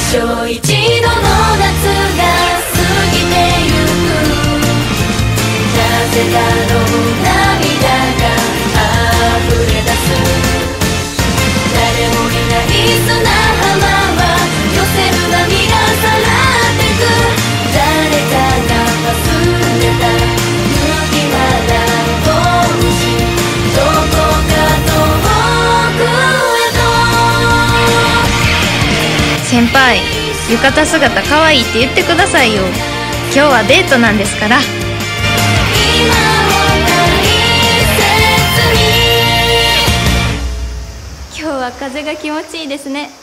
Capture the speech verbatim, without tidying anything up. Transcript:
生一度の夏が過ぎてゆく。なぜだろう涙が溢れ出す。誰もいない砂浜は寄せる波がさらってく。誰かが忘れた雪まだ星、どこか遠くへと。 先輩、浴衣姿可愛いって言ってくださいよ。今日はデートなんですから。 今を大切に。 今日は風が気持ちいいですね。